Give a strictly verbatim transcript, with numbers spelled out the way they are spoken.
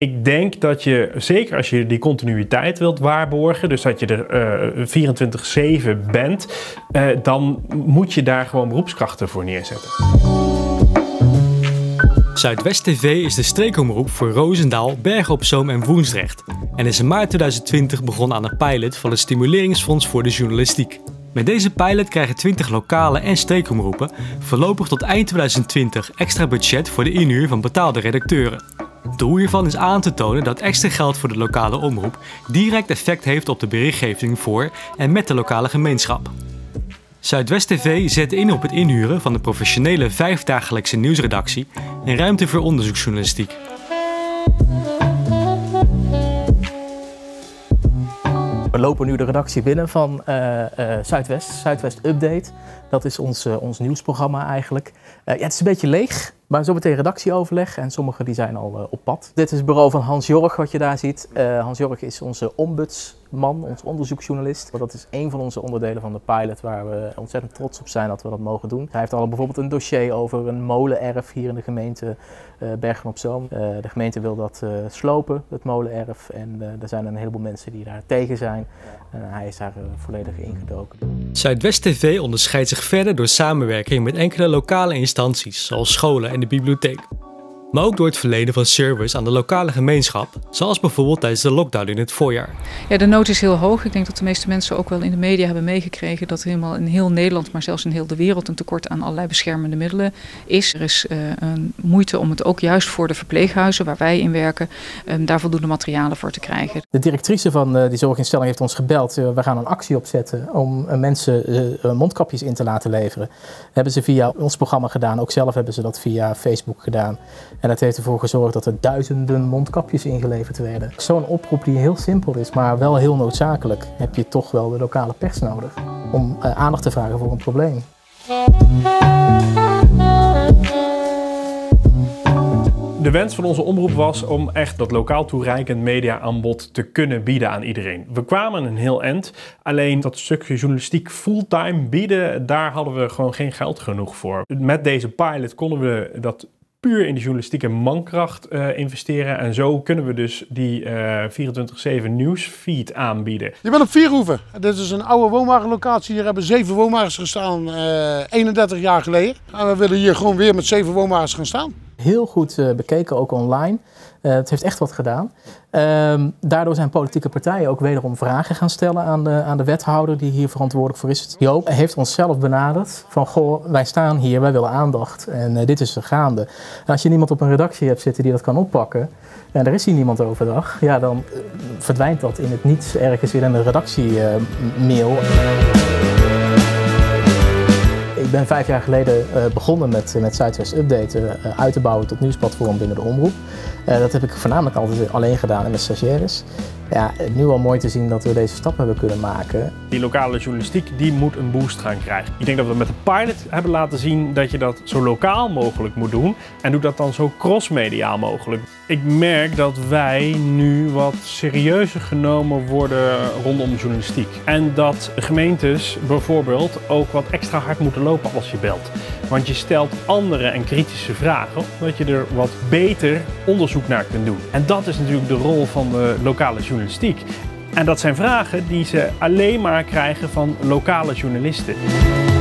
Ik denk dat je, zeker als je die continuïteit wilt waarborgen, dus dat je er uh, vierentwintig zeven bent, uh, dan moet je daar gewoon beroepskrachten voor neerzetten. Zuidwest T V is de streekomroep voor Roosendaal, Bergen op Zoom en Woensdrecht en is in maart tweeduizend twintig begonnen aan een pilot van het Stimuleringsfonds voor de Journalistiek. Met deze pilot krijgen twintig lokale en streekomroepen voorlopig tot eind tweeduizend twintig extra budget voor de inhuur van betaalde redacteuren. Het doel hiervan is aan te tonen dat extra geld voor de lokale omroep direct effect heeft op de berichtgeving voor en met de lokale gemeenschap. Zuidwest T V zet in op het inhuren van de professionele vijfdagelijkse nieuwsredactie en ruimte voor onderzoeksjournalistiek. We lopen nu de redactie binnen van uh, uh, Zuidwest, Zuidwest Update. Dat is ons, uh, ons nieuwsprogramma eigenlijk. Uh, ja, het is een beetje leeg, maar zo meteen redactieoverleg en sommigen die zijn al uh, op pad. Dit is het bureau van Hans Jorg wat je daar ziet. Uh, Hans Jorg is onze ombudsman, onze onderzoeksjournalist. Dat is een van onze onderdelen van de pilot waar we ontzettend trots op zijn dat we dat mogen doen. Hij heeft al bijvoorbeeld een dossier over een molenerf hier in de gemeente uh, Bergen op Zoom. Uh, de gemeente wil dat uh, slopen, het molenerf. En uh, er zijn een heleboel mensen die daar tegen zijn. Uh, hij is daar uh, volledig ingedoken. Zuidwest T V onderscheidt zich verder door samenwerking met enkele lokale instanties, zoals scholen en de bibliotheek. Maar ook door het verlenen van service aan de lokale gemeenschap, zoals bijvoorbeeld tijdens de lockdown in het voorjaar. Ja, de nood is heel hoog. Ik denk dat de meeste mensen ook wel in de media hebben meegekregen dat er helemaal in heel Nederland, maar zelfs in heel de wereld, een tekort aan allerlei beschermende middelen is. Er is uh, een moeite om het ook juist voor de verpleeghuizen waar wij in werken, um, daar voldoende materialen voor te krijgen. De directrice van uh, die zorginstelling heeft ons gebeld. Uh, we gaan een actie opzetten om uh, mensen uh, mondkapjes in te laten leveren. Dat hebben ze via ons programma gedaan. Ook zelf hebben ze dat via Facebook gedaan. En dat heeft ervoor gezorgd dat er duizenden mondkapjes ingeleverd werden. Zo'n oproep die heel simpel is, maar wel heel noodzakelijk, heb je toch wel de lokale pers nodig om uh, aandacht te vragen voor een probleem. De wens van onze omroep was om echt dat lokaal toereikend mediaaanbod te kunnen bieden aan iedereen. We kwamen een heel eind, alleen dat stukje journalistiek fulltime bieden, daar hadden we gewoon geen geld genoeg voor. Met deze pilot konden we dat puur in de journalistieke mankracht uh, investeren. En zo kunnen we dus die uh, vierentwintig zeven nieuwsfeed aanbieden. Je bent op Vierhoeven. Dit is een oude woonwagenlocatie. Hier hebben zeven woonwagens gestaan uh, eenendertig jaar geleden. En we willen hier gewoon weer met zeven woonwagens gaan staan. Heel goed uh, bekeken, ook online. Uh, het heeft echt wat gedaan. Uh, daardoor zijn politieke partijen ook wederom vragen gaan stellen aan de, aan de wethouder die hier verantwoordelijk voor is. Joop heeft ons zelf benaderd van goh, wij staan hier, wij willen aandacht en uh, dit is er gaande. En als je niemand op een redactie hebt zitten die dat kan oppakken en er is hier niemand overdag, ja, dan uh, verdwijnt dat in het niets ergens in een redactiemail. Uh, Ik ben vijf jaar geleden uh, begonnen met, met Zuidwest Update uh, uit te bouwen tot nieuwsplatform binnen de omroep. Uh, dat heb ik voornamelijk altijd alleen gedaan en met stagiaires. Ja, nu al mooi te zien dat we deze stap hebben kunnen maken. Die lokale journalistiek die moet een boost gaan krijgen. Ik denk dat we met de pilot hebben laten zien dat je dat zo lokaal mogelijk moet doen. En doe dat dan zo crossmediaal mogelijk. Ik merk dat wij nu wat serieuzer genomen worden rondom de journalistiek. En dat gemeentes bijvoorbeeld ook wat extra hard moeten lopen als je belt. Want je stelt andere en kritische vragen, omdat je er wat beter onderzoek naar kunt doen. En dat is natuurlijk de rol van de lokale journalistiek. En dat zijn vragen die ze alleen maar krijgen van lokale journalisten.